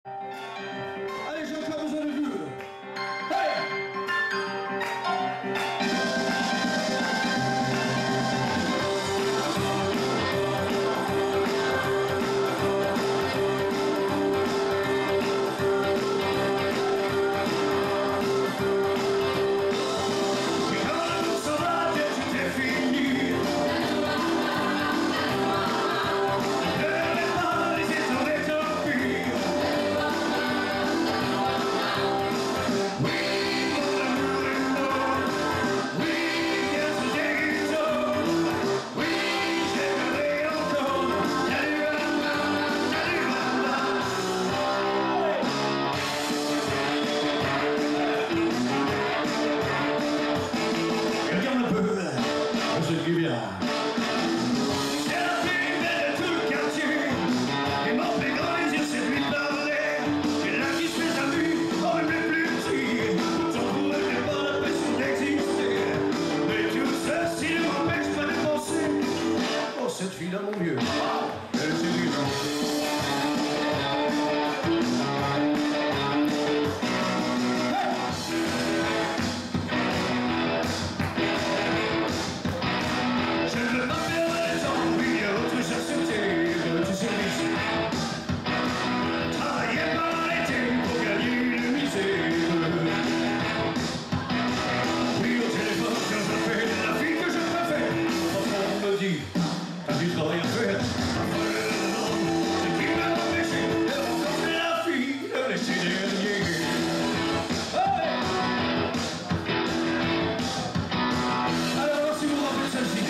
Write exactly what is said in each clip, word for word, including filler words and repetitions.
Allez, j'ai encore besoin de vous. Hey! C'est la plus belle de tout le quartier. Et mon plus grand désir c'est de lui parler. Et là qui se fait sa vue, on ne peut plus petit. Pourtant pour elle j'ai pas l'impression d'exister. Mais tout ceci ne m'empêche pas de penser. Oh cette fille là mon vieux, elle c'est du genre. T'as du travail à faire. Ce qui m'a empêché de rencontrer la fille de l'été dernier. Hey! Alors, alors si vous vous rappelez celle-ci.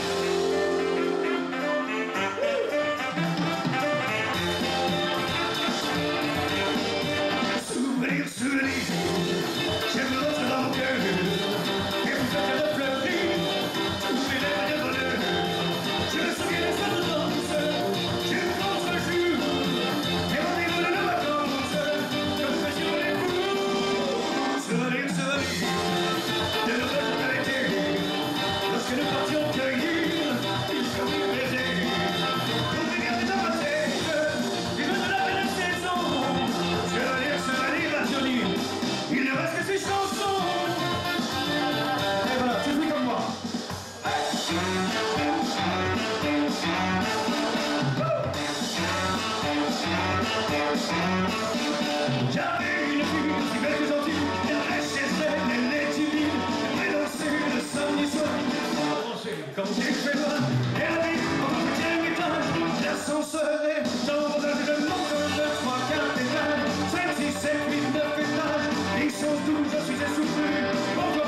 Souvenir, souvenir, j'aime l'autre dans mon cœur. Et vous faites refleurir tous mes rêves de bonheur. Je me souviens de cette danse, j'ai une contre-jour, et rendez-vous de nos vacances, je me fais sur les coups. Souvenir, souvenir, de nos rêves de l'été, lorsque nous partions cueillir, ils sont baisers. Pour venir dans ma tête, ils me de la belle saison. Souvenir, souvenir, la jolie, il ne reste que ces chansons. Et voilà, tu joues comme moi. J'avais une fille si belle que gentille, elle reste chez elle, elle est timide, elle dansait le samedi soir, comme j'ai fait moi, elle habite en huitième étage, l'ascenseur est dans un de nombre de trois, quatre étages, cinq, six, sept, huit, neuf étages, ils sont douze, je suis essoufflé,